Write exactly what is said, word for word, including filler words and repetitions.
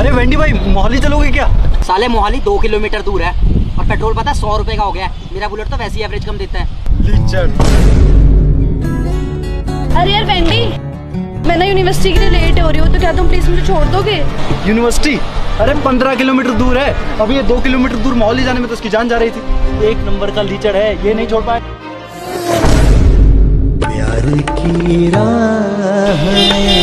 अरे वेंडी भाई, मोहाली चलोगे क्या? साले मोहाली दो किलोमीटर दूर है और पेट्रोल पता है सौ रुपए का हो गया है। मेरा बुलेट तो वैसे ही एवरेज कम देता है। अरे यार वेंडी, मैं ना यूनिवर्सिटी के लिए लेट हो रही हूँ, तो क्या तुम प्लीज मुझे छोड़ दोगे? यूनिवर्सिटी? अरे पंद्रह किलोमीटर दूर है। अभी ये दो किलोमीटर दूर मोहाली जाने में तो उसकी जान जा रही थी। एक नंबर का लीचड़ है, ये नहीं छोड़ पाए। प्यार की राह